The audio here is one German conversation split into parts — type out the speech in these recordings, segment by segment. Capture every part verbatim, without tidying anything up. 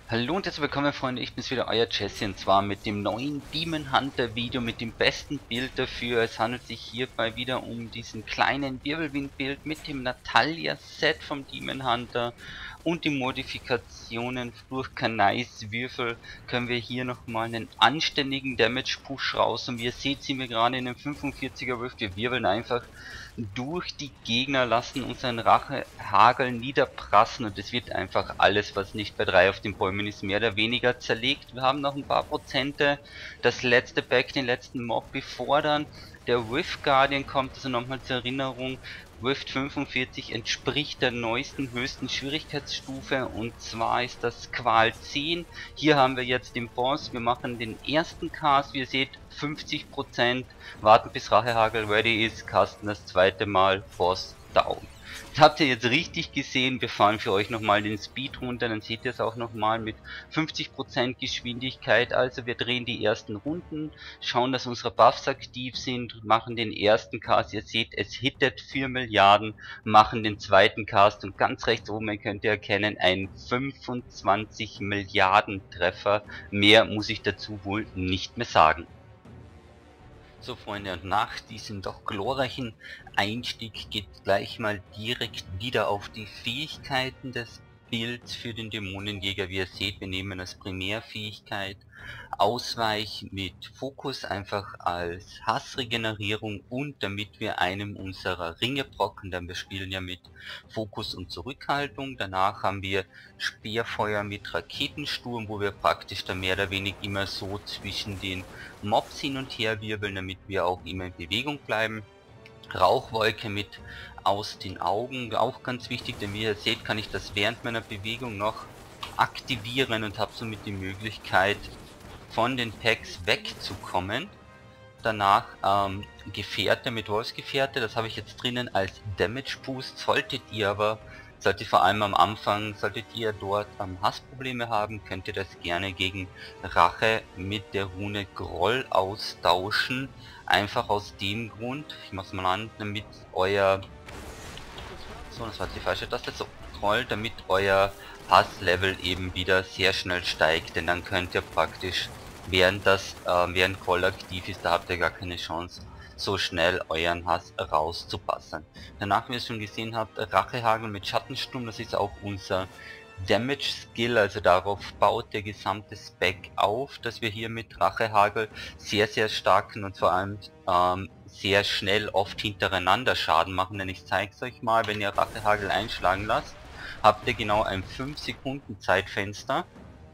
Hallo und herzlich willkommen, Freunde, ich bin's wieder, euer Jesse, und zwar mit dem neuen Demon Hunter Video mit dem besten Bild dafür. Es handelt sich hierbei wieder um diesen kleinen Wirbelwind-Bild mit dem Natalia Set vom Demon Hunter und die Modifikationen durch Kanais Würfel können wir hier nochmal einen anständigen Damage Push raus, und wie ihr seht, sind wir gerade in einem fünfundvierziger Wurf. Wir wirbeln einfach durch die Gegner, lassen unseren Rachehagel niederprassen, und es wird einfach alles, was nicht bei drei auf den Bäumen ist, mehr oder weniger zerlegt. Wir haben noch ein paar Prozente, das letzte Pack, den letzten Mob, bevor dann der Rift Guardian kommt. Also nochmal zur Erinnerung, Rift fünfundvierzig entspricht der neuesten, höchsten Schwierigkeitsstufe, und zwar ist das Qual zehn. Hier haben wir jetzt den Boss, wir machen den ersten Cast, wie ihr seht, fünfzig Prozent, warten bis Rachehagel ready ist, casten das zweite Mal, Boss down. Das habt ihr jetzt richtig gesehen. Wir fahren für euch nochmal den Speed runter, dann seht ihr es auch nochmal mit fünfzig Prozent Geschwindigkeit. Also wir drehen die ersten Runden, schauen, dass unsere Buffs aktiv sind, machen den ersten Cast, ihr seht, es hittet vier Milliarden, machen den zweiten Cast, und ganz rechts oben könnt ihr erkennen, ein fünfundzwanzig Milliarden Treffer. Mehr muss ich dazu wohl nicht mehr sagen. So, Freunde, und nach diesem doch glorreichen Einstieg geht gleich mal direkt wieder auf die Fähigkeiten des Bilds für den Dämonenjäger. Wie ihr seht, wir nehmen als Primärfähigkeit Ausweich mit Fokus, einfach als Hassregenerierung, und damit wir einem unserer Ringe brocken, denn wir spielen ja mit Fokus und Zurückhaltung. Danach haben wir Speerfeuer mit Raketensturm, wo wir praktisch dann mehr oder weniger immer so zwischen den Mobs hin und her wirbeln, damit wir auch immer in Bewegung bleiben. Rauchwolke mit aus den Augen, auch ganz wichtig, denn wie ihr seht, kann ich das während meiner Bewegung noch aktivieren und habe somit die Möglichkeit, von den Packs wegzukommen. Danach ähm, Gefährte mit Wolfsgefährte, das habe ich jetzt drinnen als Damage Boost. Solltet ihr aber, solltet vor allem am Anfang, solltet ihr dort ähm, Hassprobleme haben, könnt ihr das gerne gegen Rache mit der Rune Groll austauschen. Einfach aus dem Grund, ich mach's mal an, damit euer, so, das war die falsche Taste, so, Groll, damit euer Hasslevel eben wieder sehr schnell steigt, denn dann könnt ihr praktisch, während das, äh, während Groll aktiv ist, da habt ihr gar keine Chance, so schnell euren Hass rauszupassen. Danach, wie ihr es schon gesehen habt, Rachehagel mit Schattensturm, das ist auch unser Damage Skill, also darauf baut der gesamte Spec auf, dass wir hier mit Rachehagel sehr sehr starken und vor allem ähm, sehr schnell oft hintereinander Schaden machen, denn ich zeige es euch mal, wenn ihr Rachehagel einschlagen lasst, habt ihr genau ein fünf Sekunden Zeitfenster,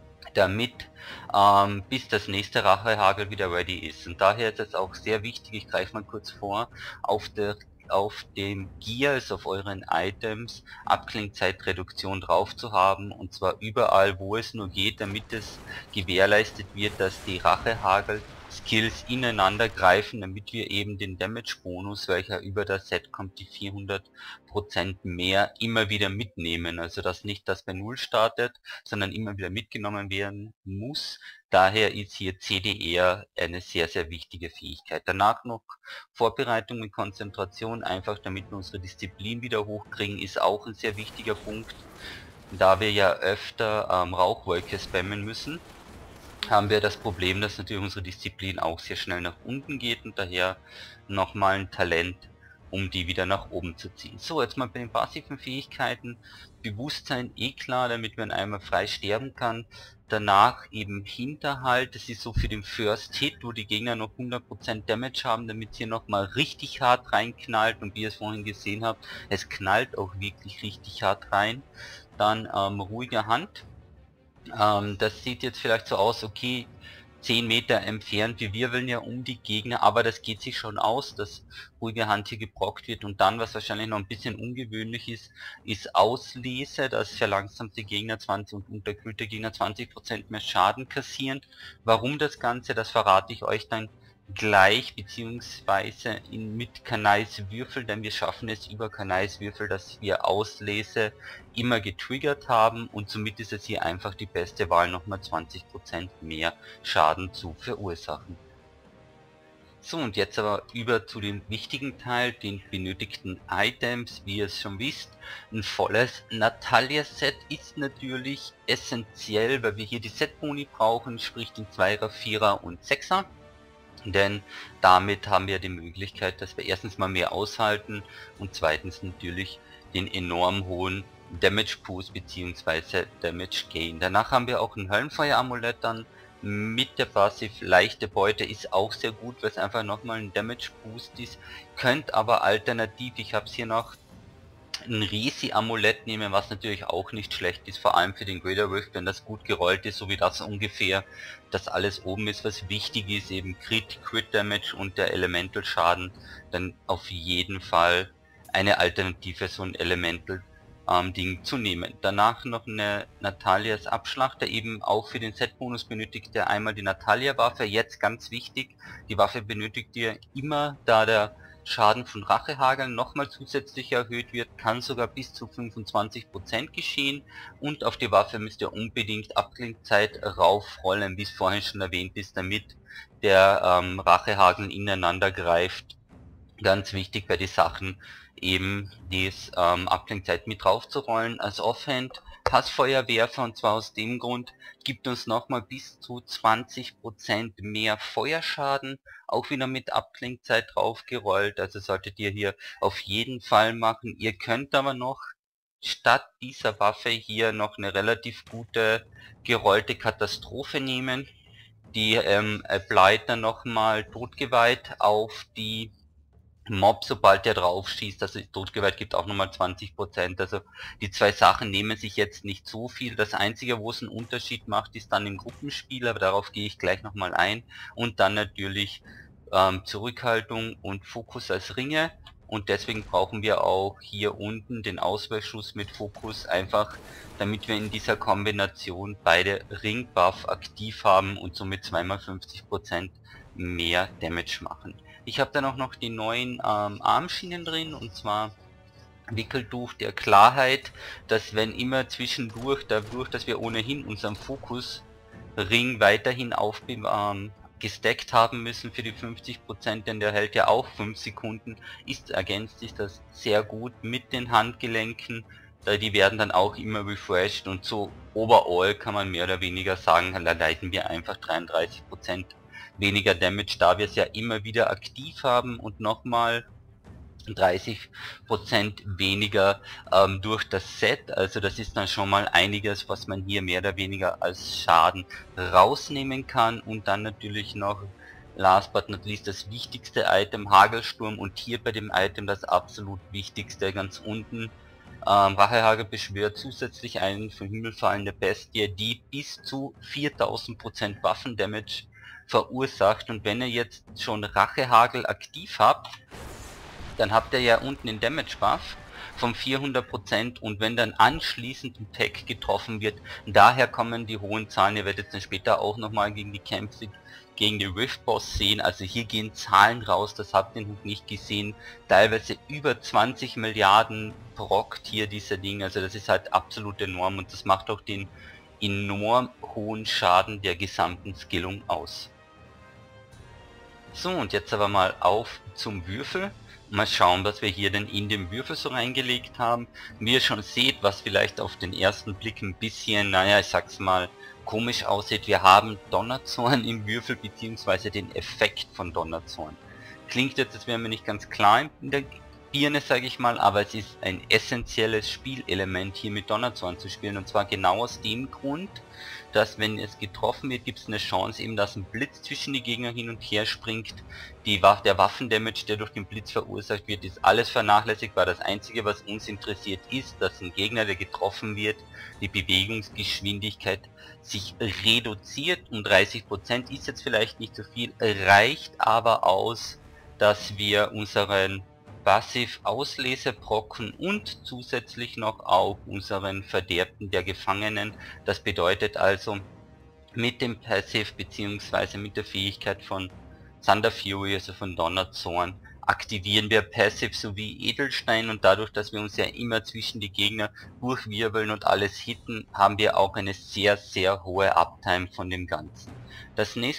damit ähm, bis das nächste Rachehagel wieder ready ist. Und daher ist es auch sehr wichtig, ich greife mal kurz vor, auf der auf dem Gear, also auf euren Items, Abklingzeitreduktion drauf zu haben, und zwar überall, wo es nur geht, damit es gewährleistet wird, dass die Rachehagel Skills ineinander greifen, damit wir eben den Damage Bonus, welcher über das Set kommt, die vierhundert Prozent mehr, immer wieder mitnehmen. Also dass nicht das bei Null startet, sondern immer wieder mitgenommen werden muss. Daher ist hier C D R eine sehr sehr wichtige Fähigkeit. Danach noch Vorbereitung mit Konzentration, einfach damit wir unsere Disziplin wieder hochkriegen, ist auch ein sehr wichtiger Punkt. Da wir ja öfter ähm, Rauchwolke spammen müssen, haben wir das Problem, dass natürlich unsere Disziplin auch sehr schnell nach unten geht, und daher nochmal ein Talent, um die wieder nach oben zu ziehen. So, jetzt mal bei den passiven Fähigkeiten. Bewusstsein, eh klar, damit man einmal frei sterben kann. Danach eben Hinterhalt, das ist so für den First Hit, wo die Gegner noch hundert Prozent Damage haben, damit hier nochmal richtig hart reinknallt, und wie ihr es vorhin gesehen habt, es knallt auch wirklich richtig hart rein. Dann ähm, ruhige Hand. Ähm, das sieht jetzt vielleicht so aus, okay, zehn Meter entfernt, wir wirbeln ja um die Gegner, aber das geht sich schon aus, dass ruhige Hand hier gebrockt wird. Und dann, was wahrscheinlich noch ein bisschen ungewöhnlich ist, ist Auslese, das verlangsamt die Gegner zwanzig und unterkühlte Gegner zwanzig Prozent mehr Schaden kassieren. Warum das Ganze, das verrate ich euch dann gleich, beziehungsweise in, mit Kanais Würfel, denn wir schaffen es über Kanais Würfel, dass wir Auslese immer getriggert haben, und somit ist es hier einfach die beste Wahl, nochmal zwanzig Prozent mehr Schaden zu verursachen. So, und jetzt aber über zu dem wichtigen Teil, den benötigten Items. Wie ihr es schon wisst, ein volles Natalia-Set ist natürlich essentiell, weil wir hier die Set-Boni brauchen, sprich den Zweier, Vierer und Sechser. Denn damit haben wir die Möglichkeit, dass wir erstens mal mehr aushalten und zweitens natürlich den enorm hohen Damage Boost bzw. Damage Gain. Danach haben wir auch ein Höllenfeuer-Amulett dann mit der Passive. Leichte Beute ist auch sehr gut, weil es einfach nochmal ein Damage Boost ist. Könnt aber alternativ, ich habe es hier noch, ein Resi-Amulett nehmen, was natürlich auch nicht schlecht ist, vor allem für den Greater Rift, wenn das gut gerollt ist, so wie das ungefähr, dass alles oben ist, was wichtig ist, eben Crit, Crit Damage und der Elemental Schaden, dann auf jeden Fall eine Alternative, so ein Elemental ähm, Ding zu nehmen. Danach noch eine Natalias Abschlachter, eben auch für den Set-Bonus benötigt ihr einmal die Natalia-Waffe, jetzt ganz wichtig, die Waffe benötigt ihr immer, da der Schaden von Rachehageln nochmal zusätzlich erhöht wird, kann sogar bis zu fünfundzwanzig Prozent geschehen, und auf die Waffe müsst ihr unbedingt Abklingzeit raufrollen, wie es vorhin schon erwähnt ist, damit der ähm, Rachehageln ineinander greift. Ganz wichtig bei den Sachen eben die ähm, Abklingzeit mit drauf zu rollen. Als Offhand Passfeuerwerfer, und zwar aus dem Grund, gibt uns nochmal bis zu zwanzig Prozent mehr Feuerschaden, auch wieder mit Abklingzeit draufgerollt, also solltet ihr hier auf jeden Fall machen. Ihr könnt aber noch statt dieser Waffe hier noch eine relativ gute gerollte Katastrophe nehmen, die ähm, applied dann nochmal Todgeweiht auf die Mob, sobald der drauf schießt. Also Todgeweiht gibt auch nochmal zwanzig Prozent. Also die zwei Sachen nehmen sich jetzt nicht so viel. Das einzige, wo es einen Unterschied macht, ist dann im Gruppenspiel, aber darauf gehe ich gleich nochmal ein. Und dann natürlich ähm, Zurückhaltung und Fokus als Ringe. Und deswegen brauchen wir auch hier unten den Ausweichschuss mit Fokus, einfach damit wir in dieser Kombination beide Ring-Buff aktiv haben und somit zweimal fünfzig Prozent mehr Damage machen. Ich habe dann auch noch die neuen ähm, Armschienen drin, und zwar Wickeltuch der Klarheit, dass wenn immer zwischendurch, dadurch, dass wir ohnehin unseren Fokusring weiterhin aufbewahren, gestackt haben müssen für die fünfzig Prozent, denn der hält ja auch fünf Sekunden, ist ergänzt sich das sehr gut mit den Handgelenken, da die werden dann auch immer refreshed, und so overall kann man mehr oder weniger sagen, da leiten wir einfach dreiunddreißig Prozent weniger Damage, da wir es ja immer wieder aktiv haben, und nochmal dreißig Prozent weniger ähm, durch das Set. Also das ist dann schon mal einiges, was man hier mehr oder weniger als Schaden rausnehmen kann. Und dann natürlich noch last but not least das wichtigste Item, Hagelsturm, und hier bei dem Item das absolut wichtigste, ganz unten. Ähm, Rachehagel beschwört zusätzlich einen vom Himmel fallende Bestie, die bis zu viertausend Prozent Waffendamage verursacht, und wenn ihr jetzt schon Rachehagel aktiv habt, dann habt ihr ja unten den Damage Buff von vierhundert Prozent, und wenn dann anschließend ein Tag getroffen wird, daher kommen die hohen Zahlen. Ihr werdet dann später auch nochmal gegen die Kämpfe gegen die Rift Boss sehen, also hier gehen Zahlen raus, das habt ihr noch nicht gesehen, teilweise über zwanzig Milliarden prockt hier dieser Ding, also das ist halt absolut enorm, und das macht auch den enorm hohen Schaden der gesamten Skillung aus. So, und jetzt aber mal auf zum Würfel. Mal schauen, was wir hier denn in dem Würfel so reingelegt haben. Wie ihr schon seht, was vielleicht auf den ersten Blick ein bisschen, naja, ich sag's mal, komisch aussieht. Wir haben Donnerzorn im Würfel, beziehungsweise den Effekt von Donnerzorn. Klingt jetzt, als wären wir nicht ganz klar in der Birne, sage ich mal, aber es ist ein essentielles Spielelement, hier mit Donnerzorn zu spielen, und zwar genau aus dem Grund, dass wenn es getroffen wird, gibt es eine Chance eben, dass ein Blitz zwischen die Gegner hin und her springt. Die Waffe, der Waffendamage, der durch den Blitz verursacht wird, ist alles vernachlässigbar. Das einzige, was uns interessiert, ist, dass ein Gegner, der getroffen wird, die Bewegungsgeschwindigkeit sich reduziert um dreißig Prozent, ist jetzt vielleicht nicht so viel, reicht aber aus, dass wir unseren Passiv Auslesebrocken und zusätzlich noch auch unseren Verderbten der Gefangenen. Das bedeutet also, mit dem Passive bzw. mit der Fähigkeit von Thunder Fury, also von Donnerzorn, aktivieren wir Passive sowie Edelstein, und dadurch, dass wir uns ja immer zwischen die Gegner durchwirbeln und alles hitten, haben wir auch eine sehr sehr hohe Uptime von dem Ganzen. Das nächste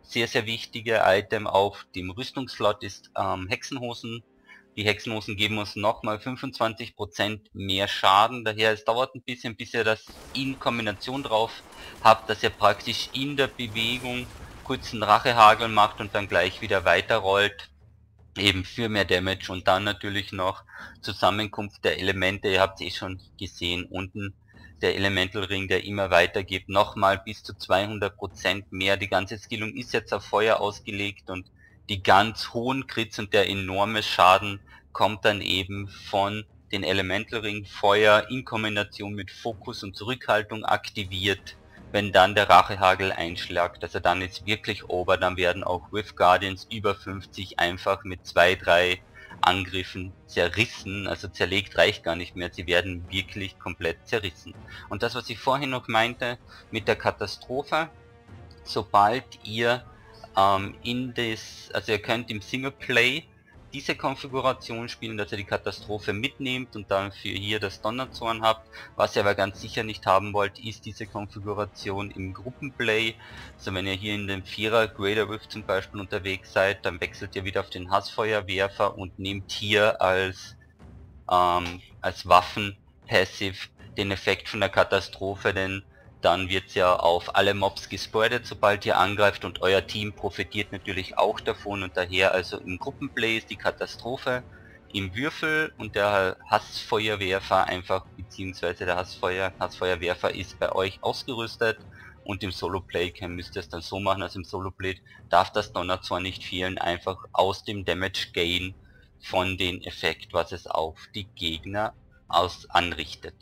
sehr, sehr wichtige Item auf dem Rüstungsslot ist ähm, Hexenhosen. Die Hexenhosen geben uns nochmal fünfundzwanzig Prozent mehr Schaden, daher es dauert ein bisschen, bis ihr das in Kombination drauf habt, dass ihr praktisch in der Bewegung kurz einen Rachehagel macht und dann gleich wieder weiterrollt, eben für mehr Damage. Und dann natürlich noch Zusammenkunft der Elemente, ihr habt es eh schon gesehen, unten der Elemental Ring, der immer weitergibt, nochmal bis zu zweihundert Prozent mehr. Die ganze Skillung ist jetzt auf Feuer ausgelegt und die ganz hohen Crits und der enorme Schaden kommt dann eben von den Elemental Ring Feuer in Kombination mit Fokus und Zurückhaltung aktiviert. Wenn dann der Rachehagel einschlägt, also dann ist wirklich over, dann werden auch Rift Guardians über fünfzig einfach mit zwei, drei Angriffen zerrissen, also zerlegt reicht gar nicht mehr, sie werden wirklich komplett zerrissen. Und das, was ich vorhin noch meinte mit der Katastrophe, sobald ihr ähm, in das, also ihr könnt im Singleplay diese Konfiguration spielen, dass ihr die Katastrophe mitnehmt und dann für hier das Donnerzorn habt. Was ihr aber ganz sicher nicht haben wollt, ist diese Konfiguration im Gruppenplay. Also wenn ihr hier in dem Vierer Greater Rift zum Beispiel unterwegs seid, dann wechselt ihr wieder auf den Hassfeuerwerfer und nehmt hier als, ähm, als Waffen Passive den Effekt von der Katastrophe, denn dann wird ja auf alle Mobs gespreadet, sobald ihr angreift, und euer Team profitiert natürlich auch davon, und daher also im Gruppenplay ist die Katastrophe im Würfel und der Hassfeuerwerfer einfach, beziehungsweise der Hassfeuer, Hassfeuerwerfer ist bei euch ausgerüstet, und im Solo-Play müsst ihr es dann so machen, also im Solo-Play darf das Donnerzorn nicht fehlen, einfach aus dem Damage Gain von den Effekt, was es auf die Gegner aus anrichtet.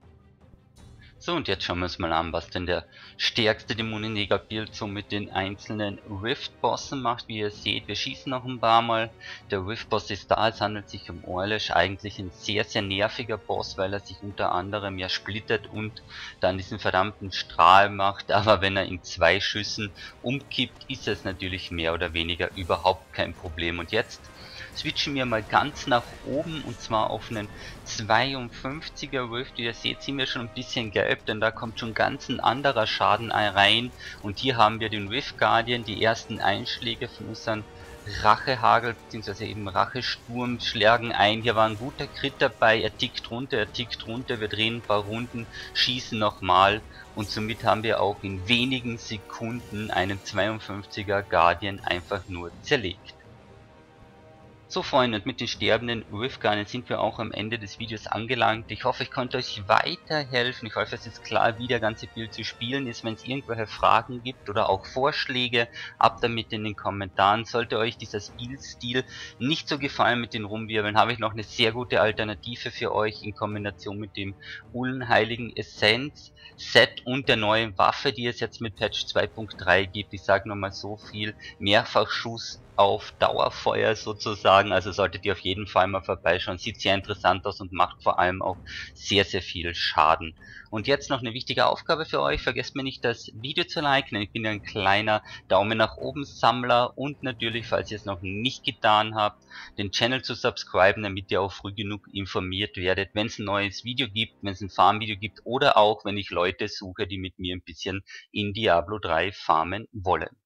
So, und jetzt schauen wir uns mal an, was denn der stärkste Dämonenjäger-Build so mit den einzelnen Rift-Bossen macht. Wie ihr seht, wir schießen noch ein paar Mal. Der Rift-Boss ist da, es handelt sich um Orlesh, eigentlich ein sehr, sehr nerviger Boss, weil er sich unter anderem ja splittert und dann diesen verdammten Strahl macht. Aber wenn er in zwei Schüssen umkippt, ist es natürlich mehr oder weniger überhaupt kein Problem. Und jetzt switchen wir mal ganz nach oben, und zwar auf einen zweiundfünfziger Rift. Wie ihr seht, sind wir schon ein bisschen gelb, denn da kommt schon ganz ein anderer Schaden rein. Und hier haben wir den Rift Guardian, die ersten Einschläge von unseren Rachehagel bzw. eben Rachesturm schlagen ein. Hier war ein guter Crit dabei, er tickt runter, er tickt runter, wir drehen ein paar Runden, schießen nochmal, und somit haben wir auch in wenigen Sekunden einen zweiundfünfziger Guardian einfach nur zerlegt. So Freunde, und mit den sterbenden Rift Guardians sind wir auch am Ende des Videos angelangt. Ich hoffe, ich konnte euch weiterhelfen. Ich hoffe, es ist klar, wie der ganze Build zu spielen ist. Wenn es irgendwelche Fragen gibt oder auch Vorschläge, ab damit in den Kommentaren. Sollte euch dieser Spielstil nicht so gefallen mit den Rumwirbeln, habe ich noch eine sehr gute Alternative für euch in Kombination mit dem Ullenheiligen Essenz Set und der neuen Waffe, die es jetzt mit Patch zwei Punkt drei gibt. Ich sage nochmal so viel: Mehrfachschuss auf Dauerfeuer sozusagen, also solltet ihr auf jeden Fall mal vorbeischauen, sieht sehr interessant aus und macht vor allem auch sehr, sehr viel Schaden. Und jetzt noch eine wichtige Aufgabe für euch: Vergesst mir nicht, das Video zu liken, denn ich bin ja ein kleiner Daumen nach oben Sammler, und natürlich, falls ihr es noch nicht getan habt, den Channel zu subscriben, damit ihr auch früh genug informiert werdet, wenn es ein neues Video gibt, wenn es ein Farmvideo gibt, oder auch wenn ich Leute suche, die mit mir ein bisschen in Diablo drei farmen wollen.